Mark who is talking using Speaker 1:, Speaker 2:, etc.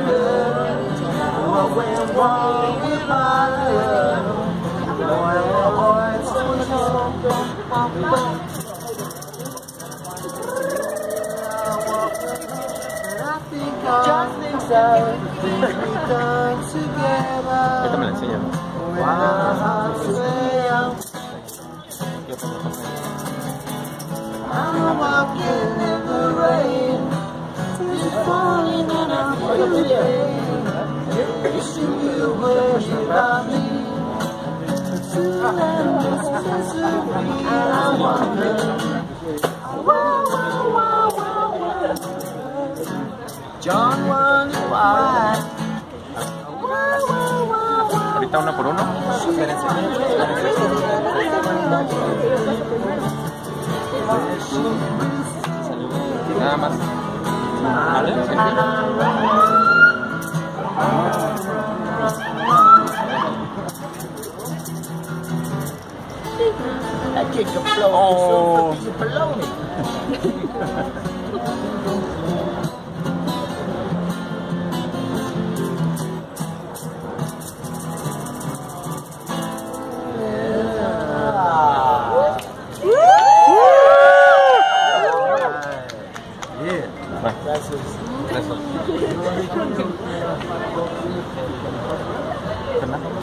Speaker 1: Esta me la enseñan.
Speaker 2: I'm walking in the rain, it's falling and I'm feeling. Wishing you were here by me. To endless misery, I wonder. John wondered why.
Speaker 1: Ahorita uno por uno. Espérense. Nada más. ¿Vale?
Speaker 2: That kid can blow
Speaker 1: Oh.
Speaker 2: a piece of baloney.
Speaker 1: Gracias.